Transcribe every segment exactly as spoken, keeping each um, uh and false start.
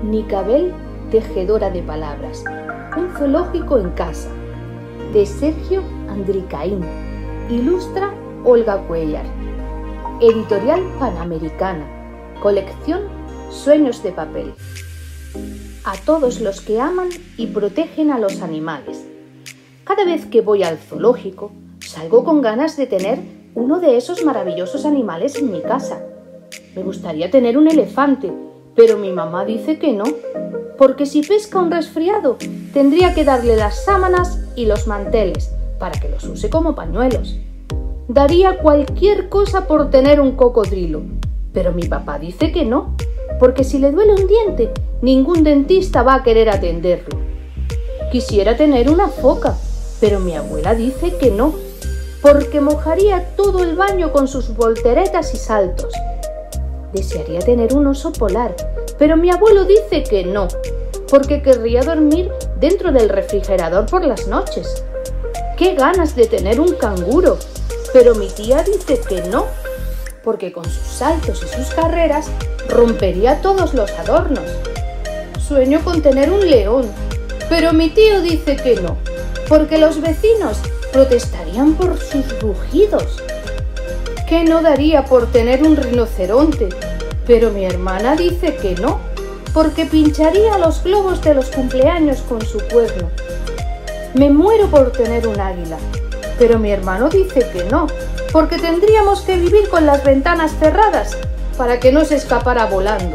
Nicabel, tejedora de palabras. Un zoológico en casa. De Sergio Andricaín. Ilustra Olga Cuellar. Editorial Panamericana. Colección Sueños de papel. A todos los que aman y protegen a los animales. Cada vez que voy al zoológico, salgo con ganas de tener uno de esos maravillosos animales en mi casa. Me gustaría tener un elefante, pero mi mamá dice que no, porque si pesca un resfriado, tendría que darle las sábanas y los manteles para que los use como pañuelos. Daría cualquier cosa por tener un cocodrilo, pero mi papá dice que no, porque si le duele un diente, ningún dentista va a querer atenderlo. Quisiera tener una foca, pero mi abuela dice que no, porque mojaría todo el baño con sus volteretas y saltos. Desearía tener un oso polar, pero mi abuelo dice que no, porque querría dormir dentro del refrigerador por las noches. ¡Qué ganas de tener un canguro! Pero mi tía dice que no, porque con sus saltos y sus carreras rompería todos los adornos. Sueño con tener un león, pero mi tío dice que no, porque los vecinos protestarían por sus rugidos. ¿Qué no daría por tener un rinoceronte? Pero mi hermana dice que no, porque pincharía los globos de los cumpleaños con su cuerno. Me muero por tener un águila, pero mi hermano dice que no, porque tendríamos que vivir con las ventanas cerradas para que no se escapara volando.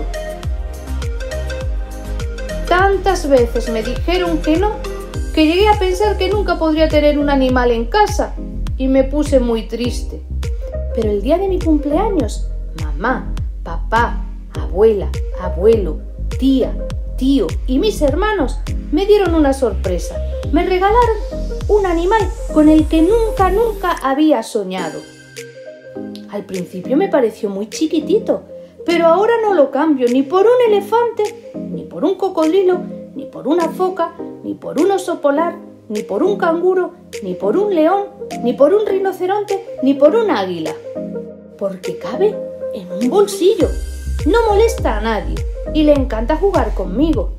Tantas veces me dijeron que no, que llegué a pensar que nunca podría tener un animal en casa y me puse muy triste. Pero el día de mi cumpleaños, mamá, papá, abuela, abuelo, tía, tío y mis hermanos me dieron una sorpresa. Me regalaron un animal con el que nunca, nunca había soñado. Al principio me pareció muy chiquitito, pero ahora no lo cambio ni por un elefante, ni por un cocodrilo, ni por una foca, ni por un oso polar, ni por un canguro, ni por un león, ni por un rinoceronte, ni por un águila. Porque cabe en un bolsillo, no molesta a nadie y le encanta jugar conmigo.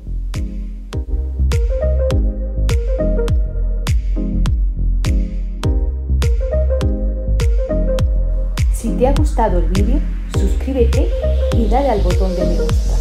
Si te ha gustado el vídeo, suscríbete y dale al botón de me gusta.